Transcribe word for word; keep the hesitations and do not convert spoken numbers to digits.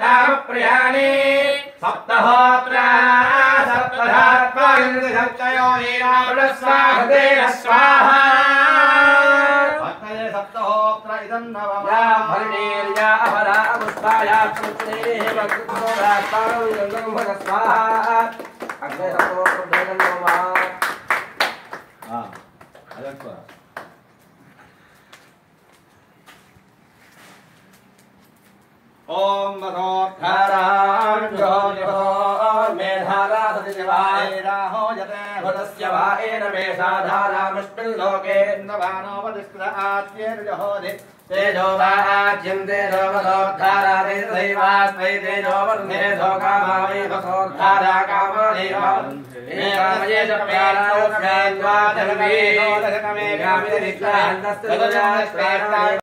काम प्रियाणि सप्तहोत्रा सप्तधात्वा सप्तयो नीरामृतस्वाहते स्वाहा भक्तये सप्तहोत्रा इदं नवम या भरणीर्या अहरा पुष्पाया पुष्पेः भक्तोरास्तां गंगं भग स्वाहा अग्ने सप्तहोत्रा नमः हां अदंको ओम मधोद्धारां ज्योतिषो मेधारा सतिदेवाय राहो यते भुतस्य वाएन मेषाधारामस्मिन् लोके नवानोपदिष्ट आद्येन जहोदि तेजो वाज्यं तेजो मधोद्धारा तेजदैवास्मै तेजो वर्धे धोकामावै मधोद्धारा कामदेव एवमये च प्यारोऽस्मै द्वादशमे दशकमे गामिनीष्टान्तस्य